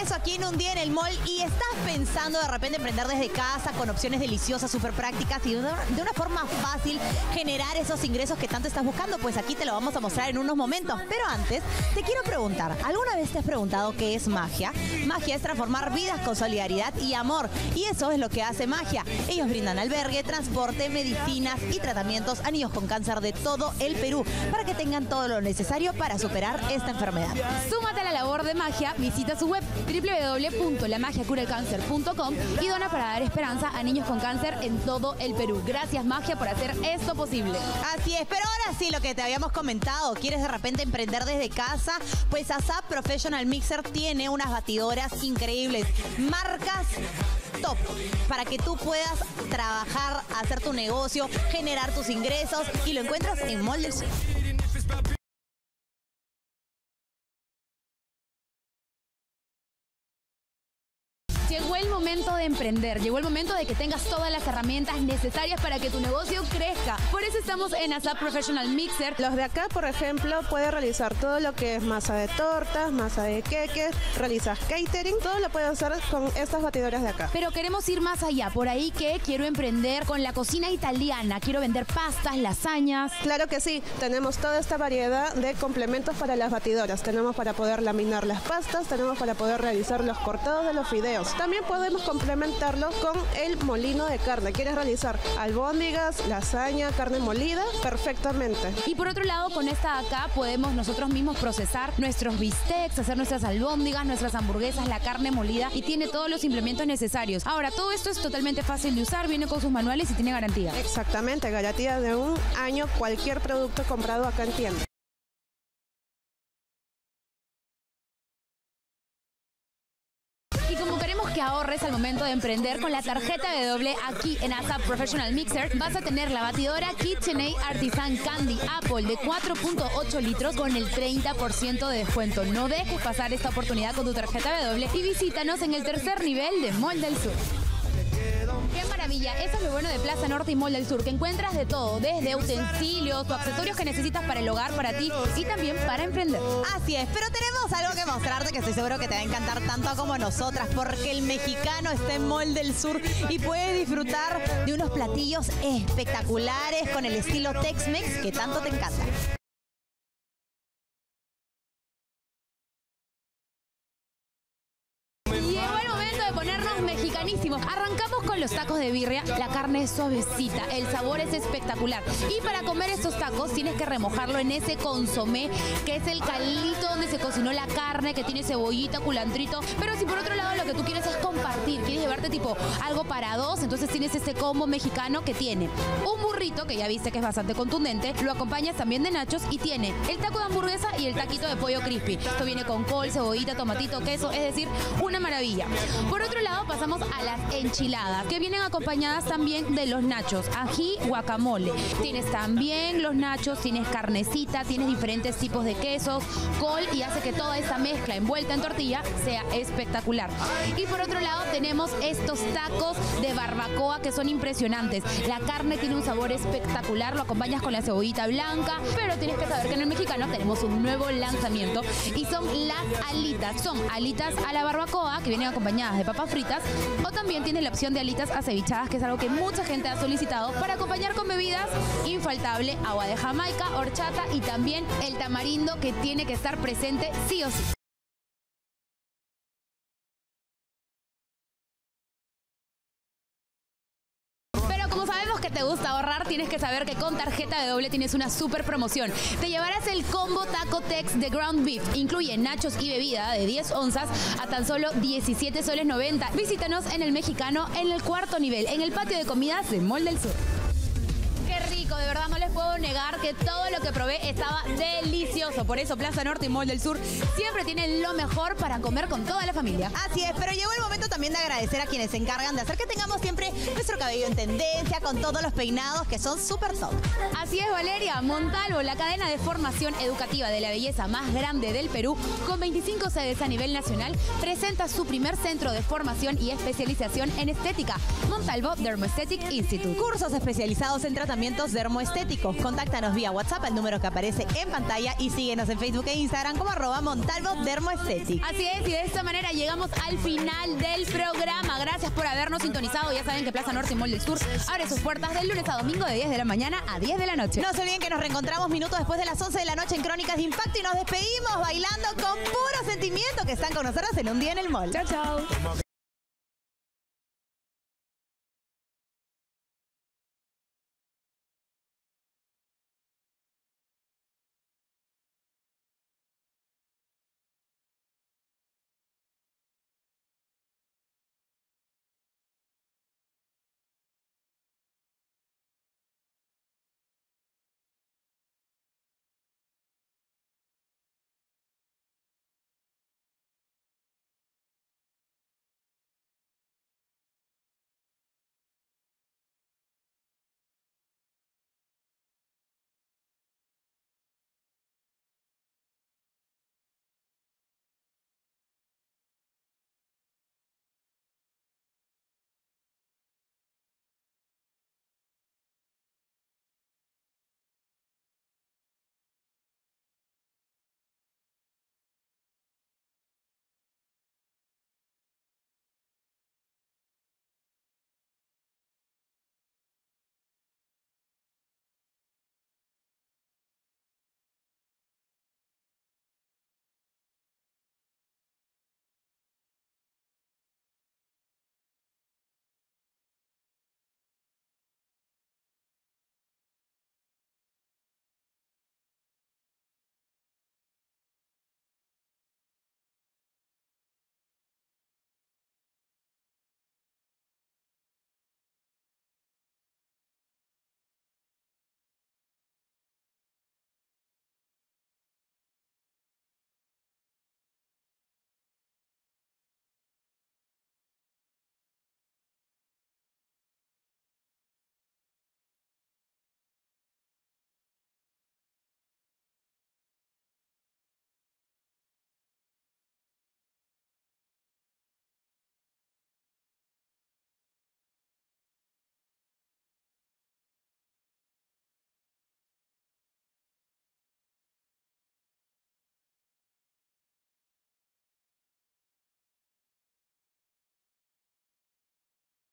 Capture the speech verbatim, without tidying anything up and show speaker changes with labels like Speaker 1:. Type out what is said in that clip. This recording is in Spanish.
Speaker 1: regreso aquí en Un Día en el Mall y estás pensando de repente emprender desde casa con opciones deliciosas, súper prácticas y de una, de una forma fácil generar esos ingresos que tanto estás buscando, pues aquí te lo vamos a mostrar en unos momentos. Pero antes, te quiero preguntar, ¿alguna vez te has preguntado qué es magia? Magia es transformar vidas con solidaridad y amor, y eso es lo que hace Magia. Ellos brindan albergue, transporte, medicinas y tratamientos a niños con cáncer de todo el Perú para que tengan todo lo necesario para superar esta enfermedad.
Speaker 2: Súmate a la labor de Magia, visita su web doble u doble u doble u punto la magia cura el cáncer punto com y dona para dar esperanza a niños con cáncer en todo el Perú. Gracias, Magia, por hacer esto posible.
Speaker 1: Así es, pero ahora sí, lo que te habíamos comentado, ¿quieres de repente emprender desde casa? Pues ASAP Professional Mixer tiene unas batidoras increíbles, marcas top, para que tú puedas trabajar, hacer tu negocio, generar tus ingresos, y lo encuentras en Mall del Sur.
Speaker 2: Llegó el momento de emprender, llegó el momento de que tengas todas las herramientas necesarias para que tu negocio crezca. Por eso estamos en ASAP Professional Mixer.
Speaker 3: Los de acá, por ejemplo, puedes realizar todo lo que es masa de tortas, masa de queques, realizas catering, todo lo puedes hacer con estas batidoras de acá.
Speaker 2: Pero queremos ir más allá, por ahí que quiero emprender con la cocina italiana, quiero vender pastas, lasañas.
Speaker 3: Claro que sí, tenemos toda esta variedad de complementos para las batidoras. Tenemos para poder laminar las pastas, tenemos para poder realizar los cortados de los fideos. También podemos complementarlo con el molino de carne. ¿Quieres realizar albóndigas, lasaña, carne molida? Perfectamente.
Speaker 2: Y por otro lado, con esta de acá podemos nosotros mismos procesar nuestros bistecs, hacer nuestras albóndigas, nuestras hamburguesas, la carne molida, y tiene todos los implementos necesarios. Ahora, todo esto es totalmente fácil de usar, viene con sus manuales y tiene garantía.
Speaker 3: Exactamente, garantía de un año cualquier producto comprado acá en tienda.
Speaker 2: Que ahorres al momento de emprender con la tarjeta B W aquí en ASAP Professional Mixer, vas a tener la batidora KitchenAid Artisan Candy Apple de cuatro punto ocho litros con el treinta por ciento de descuento. No dejes pasar esta oportunidad con tu tarjeta B W y visítanos en el tercer nivel de Mall del Sur. ¡Qué maravilla! Eso es lo bueno de Plaza Norte y Mall del Sur, que encuentras de todo, desde utensilios o accesorios que necesitas para el hogar, para ti y también para emprender.
Speaker 1: Así es, pero tenemos algo que mostrarte que estoy seguro que te va a encantar tanto como nosotras, porque el mexicano está en Mall del Sur y puedes disfrutar de unos platillos espectaculares con el estilo Tex-Mex que tanto te encanta.
Speaker 2: Mexicanísimos. Arrancamos con los tacos de birria. La carne es suavecita, el sabor es espectacular. Y para comer estos tacos tienes que remojarlo en ese consomé, que es el caldito donde se cocinó la carne, que tiene cebollita, culantrito. Pero si por otro lado lo que tú quieres es compartir, quieres llevarte tipo algo para dos, entonces tienes este combo mexicano que tiene un burrito, que ya viste que es bastante contundente, lo acompañas también de nachos y tiene el taco de hamburguesa y el taquito de pollo crispy. Esto viene con col, cebollita, tomatito, queso, es decir, una maravilla. Por otro lado, pasamos a las enchiladas, que vienen acompañadas también de los nachos, ají, guacamole. Tienes también los nachos, tienes carnecita, tienes diferentes tipos de quesos, col, y hace que toda esta mezcla envuelta en tortilla sea espectacular. Y por otro lado tenemos estos tacos de barbacoa que son impresionantes. La carne tiene un sabor espectacular, lo acompañas con la cebollita blanca, pero tienes que saber que en el mexicano tenemos un nuevo lanzamiento y son las alitas. Son alitas a la barbacoa que vienen acompañadas de papas fritas, o también tienes la opción de alitas acevichadas, que es algo que mucha gente ha solicitado para acompañar con bebidas. Infaltable, agua de Jamaica, horchata y también el tamarindo, que tiene que estar presente sí o sí. Que te gusta ahorrar, tienes que saber que con tarjeta de doble tienes una super promoción. Te llevarás el combo Taco Tex de Ground Beef. Incluye nachos y bebida de diez onzas a tan solo diecisiete soles noventa. Visítanos en el mexicano en el cuarto nivel, en el patio de comidas de Mall del Sur. Qué rico, de verdad no les puedo negar que todo lo que probé estaba delicioso. Por eso Plaza Norte y Mall del Sur siempre tienen lo mejor para comer con toda la familia.
Speaker 1: Así es, pero llegó el momento también de agradecer a quienes se encargan de hacer que tengamos siempre nuestro cabello en tendencia, con todos los peinados que son súper top.
Speaker 2: Así es, Valeria. Montalvo, la cadena de formación educativa de la belleza más grande del Perú, con veinticinco sedes a nivel nacional, presenta su primer centro de formación y especialización en estética, Montalvo Dermoesthetic Institute.
Speaker 1: Cursos especializados en tratamientos dermoestéticos, rico. Contáctanos vía WhatsApp al número que aparece en pantalla y síguenos en Facebook e Instagram como arroba Montalvo Dermoesthetic.
Speaker 2: Así es, y de esta manera llegamos al final del programa. Gracias por habernos sintonizado. Ya saben que Plaza Norte y Mall del Sur abre sus puertas del lunes a domingo de diez de la mañana a diez de la noche.
Speaker 1: No se olviden que nos reencontramos minutos después de las once de la noche en Crónicas de Impacto y nos despedimos bailando con puro sentimiento que están con nosotros en Un Día en el Mall.
Speaker 2: Chao, chao.